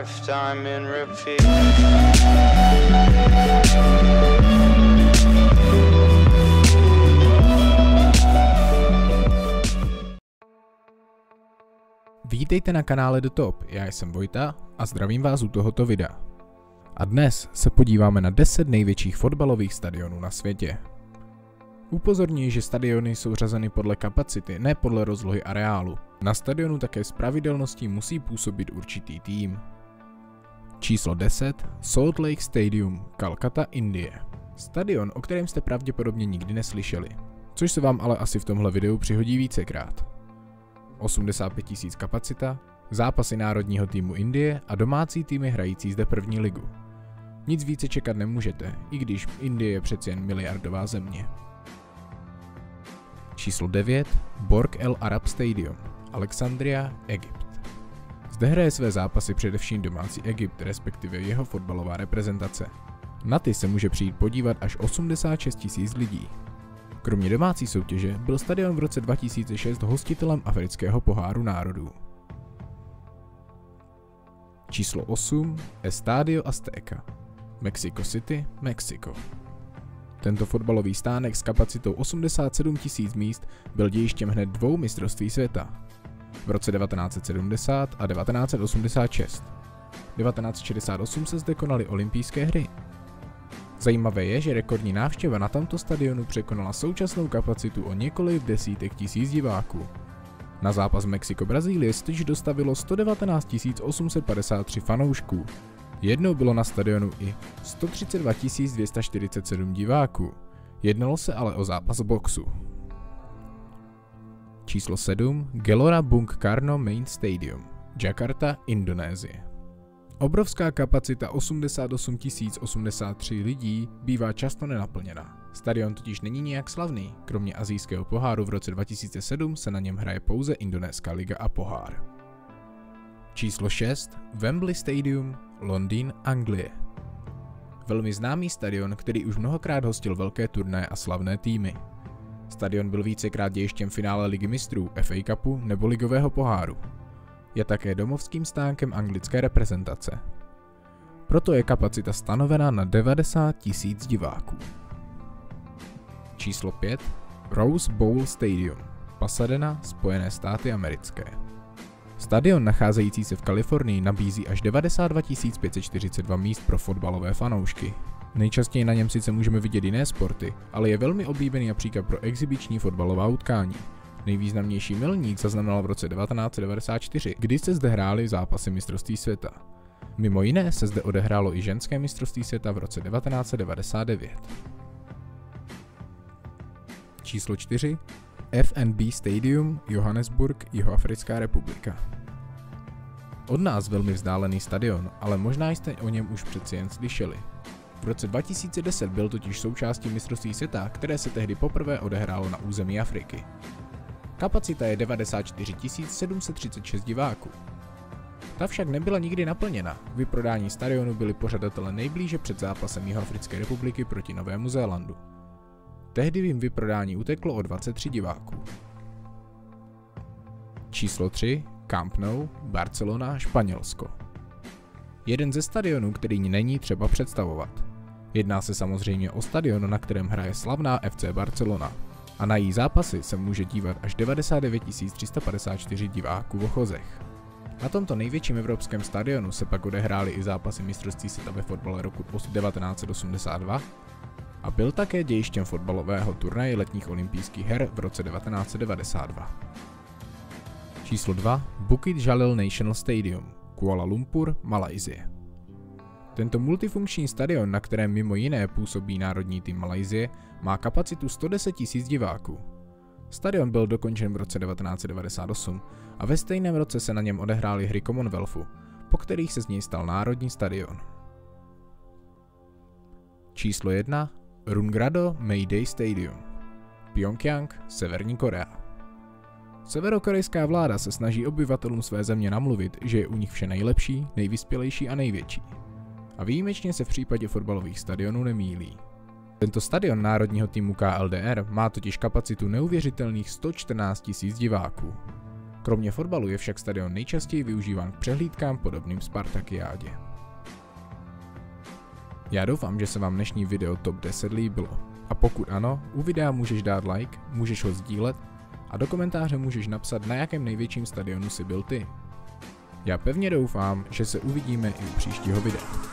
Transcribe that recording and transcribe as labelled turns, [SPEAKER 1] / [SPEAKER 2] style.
[SPEAKER 1] lifetime in repeat.
[SPEAKER 2] Vítejte na kanále The Top, já jsem Vojta a zdravím vás u tohoto videa. A dnes se podíváme na 10 největších fotbalových stadionů na světě. Upozorňuji, že stadiony jsou řazeny podle kapacity, ne podle rozlohy areálu. Na stadionu také s pravidelností musí působit určitý tým. Číslo 10. Salt Lake Stadium, Kolkata, Indie. Stadion, o kterém jste pravděpodobně nikdy neslyšeli, což se vám ale asi v tomhle videu přihodí vícekrát. 85 000 kapacita, zápasy národního týmu Indie a domácí týmy hrající zde první ligu. Nic více čekat nemůžete, i když Indie je přeci jen miliardová země. Číslo 9. Borg El Arab Stadium, Alexandria, Egypt. Zde hraje své zápasy především domácí Egypt, respektive jeho fotbalová reprezentace. Na ty se může přijít podívat až 86 000 lidí. Kromě domácí soutěže byl stadion v roce 2006 hostitelem afrického poháru národů. Číslo 8. Estadio Azteca, Mexico City, Mexiko. Tento fotbalový stánek s kapacitou 87 000 míst byl dějištěm hned dvou mistrovství světa. V roce 1970 a 1986. 1968 se zde konaly olympijské hry. Zajímavé je, že rekordní návštěva na tomto stadionu překonala současnou kapacitu o několik desítek tisíc diváků. Na zápas Mexiko-Brazílie se totiž dostavilo 119 853 fanoušků. Jednou bylo na stadionu i 132 247 diváků. Jednalo se ale o zápas boxu. Číslo 7. Gelora Bung Karno Main Stadium, Jakarta, Indonésie. Obrovská kapacita 88 083 lidí bývá často nenaplněna. Stadion totiž není nijak slavný, kromě asijského poháru v roce 2007 se na něm hraje pouze indonéská liga a pohár. Číslo 6. Wembley Stadium, Londýn, Anglie. Velmi známý stadion, který už mnohokrát hostil velké turnaje a slavné týmy. Stadion byl vícekrát dějištěm finále Ligy mistrů, FA Cupu nebo ligového poháru. Je také domovským stánkem anglické reprezentace. Proto je kapacita stanovena na 90 000 diváků. Číslo 5. Rose Bowl Stadium, Pasadena, Spojené státy americké. Stadion nacházející se v Kalifornii nabízí až 92 542 míst pro fotbalové fanoušky. Nejčastěji na něm sice můžeme vidět jiné sporty, ale je velmi oblíbený například pro exibiční fotbalová utkání. Nejvýznamnější milník zaznamenal v roce 1994, kdy se zde hrály zápasy mistrovství světa. Mimo jiné se zde odehrálo i ženské mistrovství světa v roce 1999. Číslo 4. FNB Stadium, Johannesburg, Jihoafrická republika. Od nás velmi vzdálený stadion, ale možná jste o něm už přeci jen slyšeli. V roce 2010 byl totiž součástí mistrovství světa, které se tehdy poprvé odehrálo na území Afriky. Kapacita je 94 736 diváků. Ta však nebyla nikdy naplněna, k vyprodání stadionu byli pořadatelé nejblíže před zápasem Jihoafrické republiky proti Novému Zélandu. Tehdy jim vyprodání uteklo o 23 diváků. Číslo 3. Camp Nou, Barcelona, Španělsko. Jeden ze stadionů, který není třeba představovat. Jedná se samozřejmě o stadion, na kterém hraje slavná FC Barcelona. A na její zápasy se může dívat až 99 354 diváků v ochozech. Na tomto největším evropském stadionu se pak odehrály i zápasy mistrovství světa ve fotbale roku 1982 a byl také dějištěm fotbalového turnaje letních olympijských her v roce 1992. Číslo 2. Bukit Jalil National Stadium, Kuala Lumpur, Malajsie. Tento multifunkční stadion, na kterém mimo jiné působí národní tým Malajsie, má kapacitu 110 000 diváků. Stadion byl dokončen v roce 1998 a ve stejném roce se na něm odehrály hry Commonwealthu, po kterých se z něj stal národní stadion. Číslo 1. Rungrado Mayday Stadium, Pjongjang, Severní Korea. Severokorejská vláda se snaží obyvatelům své země namluvit, že je u nich vše nejlepší, nejvyspělejší a největší. A výjimečně se v případě fotbalových stadionů nemýlí. Tento stadion národního týmu KLDR má totiž kapacitu neuvěřitelných 114 000 diváků. Kromě fotbalu je však stadion nejčastěji využíván k přehlídkám podobným Spartakiádě. Já doufám, že se vám dnešní video TOP 10 líbilo. A pokud ano, u videa můžeš dát like, můžeš ho sdílet a do komentáře můžeš napsat, na jakém největším stadionu jsi byl ty. Já pevně doufám, že se uvidíme i u příštího videa.